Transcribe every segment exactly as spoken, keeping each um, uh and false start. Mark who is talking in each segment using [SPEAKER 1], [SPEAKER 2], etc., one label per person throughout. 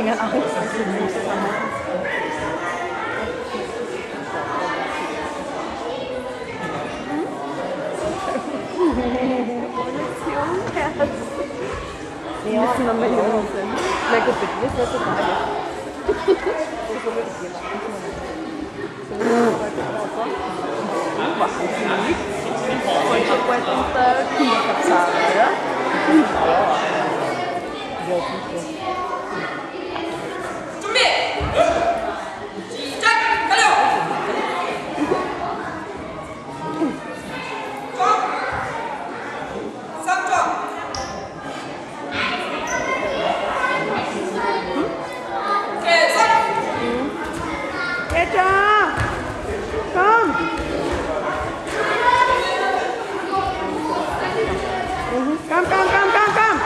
[SPEAKER 1] ingen Angst. Ja, müssen wir mal hier sind. Na gut, bitte, das wird total. Machen Sie nicht. Heute bald unter Kinderverzahler, ja? Ja, sicher. Come, come, come, come, come!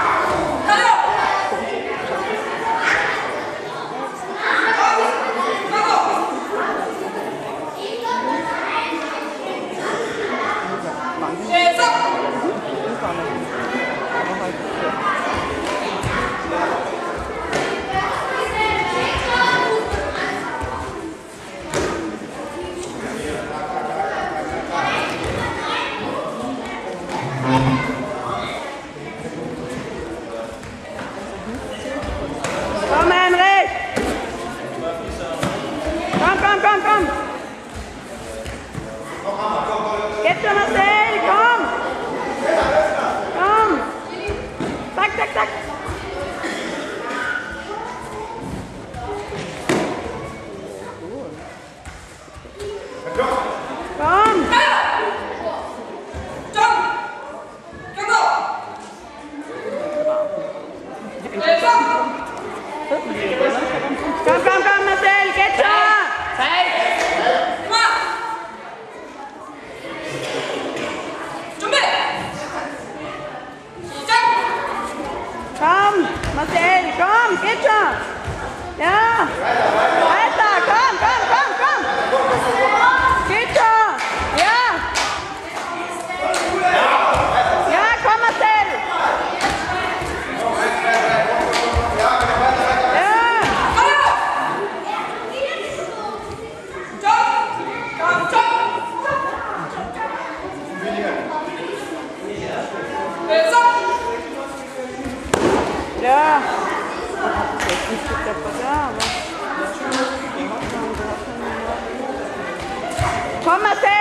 [SPEAKER 1] Komm, Henrik! Komm, komm, komm, komm! Geht schon, Marcel, komm! Komm! Zack, zack, zack! Komm! Komm, komm, komm, Marcel, geht schon! Zeit! Komm, Marcel, komm, geht schon! Ja! Weiter, komm, komm, komm, komm! Geht schon! Ja! Ja, komm, Marcel! Ja. Komm, Marcel!